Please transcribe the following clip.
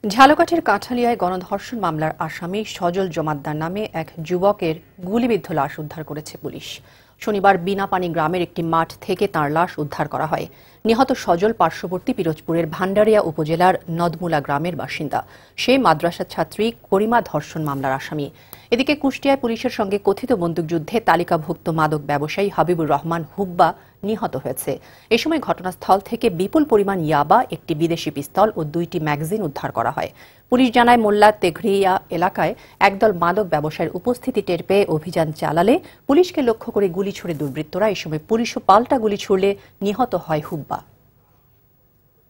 ঝালকাঠির কাঁঠালিয়ায় গণধর্ষণ মামলার আসামি সজল জমাদ্দার নামে এক যুবকের গুলিবিদ্ধ লাশ উদ্ধার করেছে পুলিশ। শনিবার বিনাপানি গ্রামের একটি মাঠ থেকে তাঁর লাশ উদ্ধার করা হয়। নিহত সজল পার্শ্ববর্তী পিরোজপুরের ভান্ডারিয়া উপজেলার নদমুলা গ্রামের বাসিন্দা। সে মাদ্রাসা ছাত্রী করিমা ধর্ষণ মামলার আসামি। এদিকে কুষ্টিয়ায় পুলিশের সঙ্গে কথিত বন্দুকযুদ্ধে তালিকাভুক্ত মাদক ব্যবসায়ী হাবিবুর রহমান হুব্বা নিহত হয়েছে। এ সময় ঘটনাস্থল থেকে বিপুল পরিমাণ ইয়াবা, একটি বিদেশি পিস্তল ও 2টি ম্যাগাজিন উদ্ধার করা হয়। পুলিশ জানায়, মোল্লা তেঘরিয়া এলাকায় একদল মাদক ব্যবসায়ীর উপস্থিতি টের পেয়ে অভিযান চালালে পুলিশকে লক্ষ্য করে গুলি ছুড়ে দুর্বৃত্তরা। এ সময় পুলিশও পাল্টা গুলি ছুড়লে নিহত হয় হুব্বা।